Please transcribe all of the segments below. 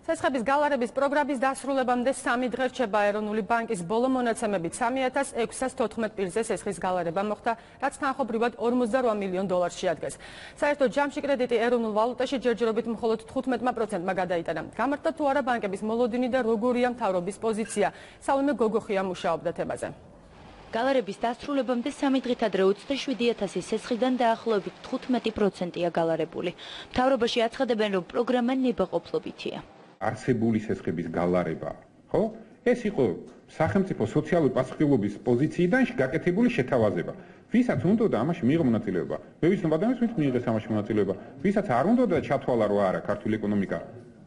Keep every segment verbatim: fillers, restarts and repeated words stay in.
სესხების გალარების პროგრამის დასრულებამდე სამი დღე რჩება ეროვნული ბანკის ბოლო მონაცემებით სამი ათას ექვსსას თოთხმეტ პირზე სესხის გალარება მოხდა, რაც თანხობრივად ორმოცდარვა მილიონ დოლარს შეადგენს. საერთო ჯამში კრედიტი ეროვნულ ვალუტაში ჯერჯერობით მხოლოდ თხუთმეტ პროცენტმა გადაიტანა. გამართლდა თუ არა ბანკების მოლოდინი და როგორია მთავრობის პოზიცია. საუმე გოგოხია მუშაობდა თემაზე. გალარების დასრულებამდე სამი დღით ადრე ოცდაშვიდი ათასი სესხიდან დაახლოებით თხუთმეტი პროცენტია გალარებული. მთავრობაში აცხადებენ, რომ პროგრამა ნებაყოფლობითია. არსებული სესხების გალარება, ხო? ეს იყო სახელმწიფო სოციალური პასუხისმგებლობის პოზიციიდან გაკეთებული შეთავაზება. ვისაც უნდა ამაში მიიღო მონაწილეობა. მე ვიცნობ ადამიანს, ვინც მიიღეს ამაში მონაწილეობა. ვისაც არ უნდა ჩათვალა რა არა ქართული ეკონომიკა.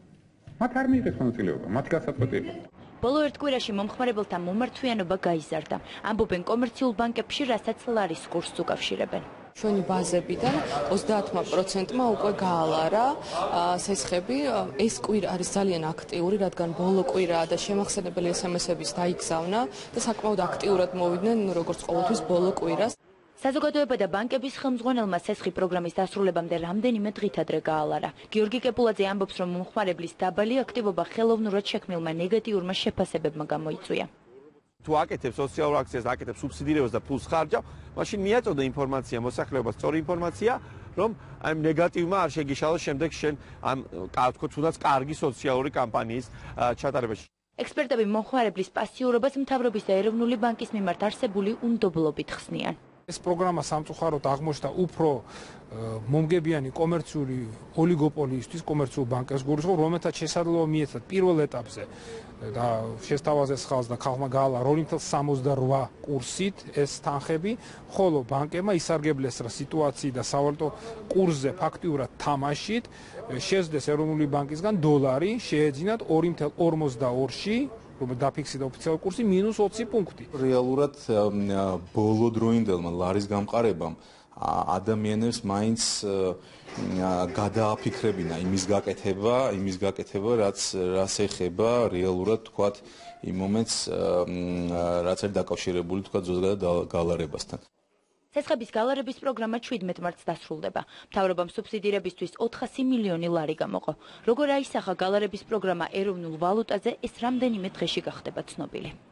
მათ არ მიიღეს მონაწილეობა, მათ გასაწყვეტი იყო. ბოლო ერთ კვირაში მომხმარებელთა მომართვიანობა გაიზარდა. ამბობენ კომერციულ ბანკებში, რასაც ლარის კურსს უკავშირებენ. ჩვენი ბაზებიდან ოცდაათმა პროცენტმა უკვე გაალარა სესხები. ეს კვირა არის ძალიან აქტიური, რადგან ბოლო კვირაა და შემახსენებელი ესემესების დაიგზავნა და საკმაოდ აქტიურად მოვიდნენ, როგორც ყოველთვის ბოლო კვირას. საზოგადოება და ბანკების ხელმძღვანელმა სესხი პროგრამის დასრულებამდე რამდენიმე დღით ადრე გაალარა. გიორგი კეპულაძე ამბობს, რომ მომხმარებლის დაბალი აქტივობა ხელოვნურად შექმნილმა ნეგატიურმა შეფასებებმა გამოიწვია. თუ აკეთებ სოციალურ აქციას, აკეთებ სუბსიდირებას და ფულს ხარჯავ, მაშინ მიაწოდე ინფორმაცია მოსახლეობას, სწორი ინფორმაცია, რომ ამ ნეგატივმა არ შეგიშალოს შემდეგ შენ ამ ვთქვათ, თუნდაც კარგი სოციალური კამპანიის ჩატარებაში. ექსპერტები მომხმარებლის პასიურობას მთავრობის და ეროვნული ბანკის მიმართ არსებული უნდობლობით ხსნიან. ეს პროგრამა სამწუხაროდ აღმოჩნდა უფრო მომგებიანი კომერციული ოლიგოპოლიისთვის, კომერციულ ბანკებს გულისხმობ, რომელთაც შესაძლოა მიეცათ პირველ ეტაპზე და შესთავაზეს ხალხს და ხალხმა გაალა ორი ნული სამოცდარვა კურსით ეს თანხები, ხოლო ბანკებმა ისარგებლეს რა სიტუაციის და სავალუტო კურსზე ფაქტიურად თამაშით, შეძლეს ეროვნული ბანკისგან დოლარი შეეძინათ ორი ნული ორმოცდაორში დაფიქსირდა ოფიციალური კურსი მინუს ოცი პუნქტი. რეალურად ბოლო დროინდელმა ლარის გამყარებამ ადამიანებს მაინც გადააფიქრებინა იმის გაკეთება, იმის გაკეთება, რაც რას ეხება რეალურად თქვათ იმ მომენტს, რაც არის დაკავშირებული თქვათ ზოგადად გალარებასთან. სესხების გალარების პროგრამა შვიდმეტ მარტს დასრულდება. მთავრობამ სუბსიდირებისთვის ოთხასი მილიონი ლარი გამოყო. როგორ აისახა გალარების პროგრამა ეროვნულ ვალუტაზე, ეს რამდენიმე დღეში გახდება ცნობილი.